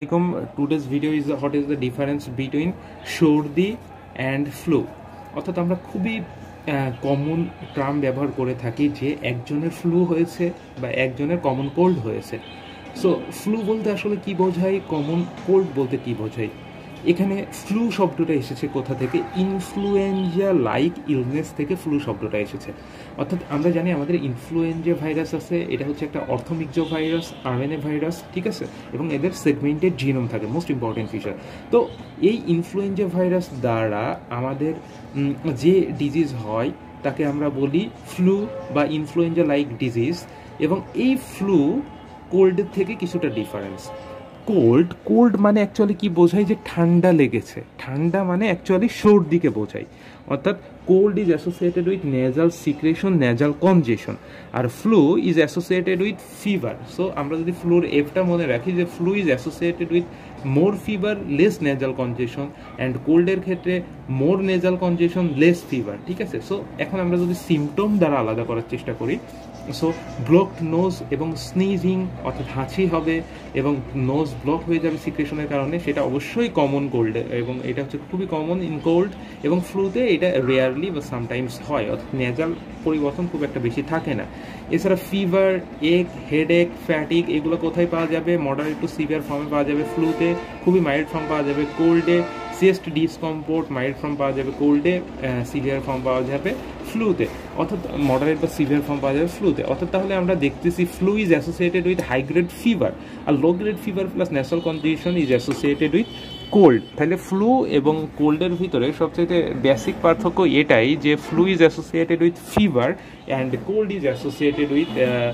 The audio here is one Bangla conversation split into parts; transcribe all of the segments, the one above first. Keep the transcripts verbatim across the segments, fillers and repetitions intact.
Today's video is what is the difference between সর্দি and flu অর্থাৎ আমরা খুবই কমন টার্ম ব্যবহার করে থাকি যে একজনের ফ্লু হয়েছে বা একজনের কমন কোল্ড হয়েছে। সো ফ্লু বলতে আসলে কি বোঝায়, কমন কোল্ড বলতে কি বোঝায়? এখানে ফ্লু শব্দটা এসেছে কোথা থেকে? ইনফ্লুয়েঞ্জা লাইক ইলনেস থেকে ফ্লু শব্দটা এসেছে। অর্থাৎ আমরা জানি আমাদের ইনফ্লুয়েঞ্জা ভাইরাস আছে, এটা হচ্ছে একটা অর্থোমিক্সো ভাইরাস, আরএনএ ভাইরাস, ঠিক আছে, এবং এদের সেগমেন্টেড জিনোম থাকে, মোস্ট ইম্পর্টেন্ট ফিচার। তো এই ইনফ্লুয়েঞ্জা ভাইরাস দ্বারা আমাদের যে ডিজিজ হয় তাকে আমরা বলি ফ্লু বা ইনফ্লুয়েঞ্জা লাইক ডিজিজ, এবং এই ফ্লু কোল্ডের থেকে কিছুটা ডিফারেন্স। কোল্ড কোল্ড মানে অ্যাকচুয়ালি কি বোঝায়? যে ঠান্ডা লেগেছে। ঠান্ডা মানে অ্যাকচুয়ালি সর্দিকে বোঝায়। অর্থাৎ cold is associated with nasal secretion, nasal congestion, আর flu is associated with fever. So আমরা যদি ফ্লুর এফটা মনে রাখি যে flu is associated with more fever, less nasal congestion, and কোল্ডের ক্ষেত্রে more nasal congestion, less fever, ঠিক আছে। সো এখন আমরা যদি সিমটম দ্বারা আলাদা করার চেষ্টা করি, সো ব্লকড নোজ এবং স্নিজিং অর্থাৎ হাঁচি হবে এবং নোজ ব্লক হয়ে যাবে সিক্রেশনের কারণে, সেটা অবশ্যই কমন কোল্ড, এবং এটা হচ্ছে খুবই কমন ইন কোল্ড, এবং ফ্লুতে এটা রেয়ারলি বা সামটাইমস হয়, অর্থাৎ নেজাল পরিবর্তন খুব একটা বেশি থাকে না। এছাড়া ফিভার, এক, হেডেক, ফ্যাটিক এগুলো কোথায় পাওয়া যাবে? মডারেট টু সিভিয়ার ফর্মে পাওয়া যাবে ফ্লুতে, খুবই মাইল্ড ফর্ম পাওয়া যাবে কোল্ডে, চেস্ট ডিসকমফোর্ট মাইল্ড ফর্ম পাওয়া যাবে কোল্ডে, সিভিয়ার ফর্ম পাওয়া যাবে ফ্লুতে, অর্থাৎ মডারেট বা সিভিয়ার ফর্ম পাওয়া যাবে ফ্লুতে। অর্থাৎ তাহলে আমরা দেখতেছি flu is associated with high grade fever, আর low grade fever plus nasal condition is associated with cold. তাহলে ফ্লু এবং কোল্ডের ভিতরে সবচেয়ে বেসিক পার্থক্য এটাই যে flu is associated with fever and cold is associated with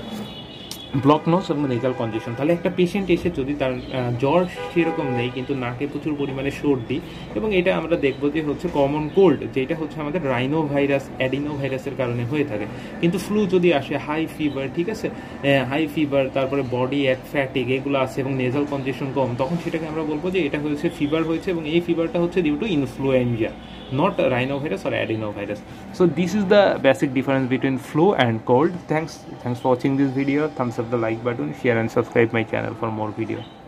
block nose এবং নেজাল কনজেশন। তাহলে একটা পেশেন্ট এসে যদি তার জ্বর সেরকম নেই কিন্তু নাকে প্রচুর পরিমাণে সর্দি, এবং এটা আমরা দেখবো যে হচ্ছে কমন কোল্ড, যেটা হচ্ছে আমাদের রাইনো ভাইরাস, অ্যাডিনো ভাইরাসের কারণে হয়ে থাকে। কিন্তু ফ্লু যদি আসে হাই ফিভার, ঠিক আছে, হাই ফিভার, তারপরে বডি এক, ফ্যাটিক এগুলো আছে এবং নেজাল কনজেশন কম, তখন সেটাকে আমরা বলবো যে এটা হচ্ছে ফিভার হয়েছে, এবং এই ফিভারটা হচ্ছে due to influenza, not rhinovirus or adenovirus. So this is the basic difference between flu and cold. Thanks thanks for watching this video. Thumbs up the like button, share and subscribe my channel for more video.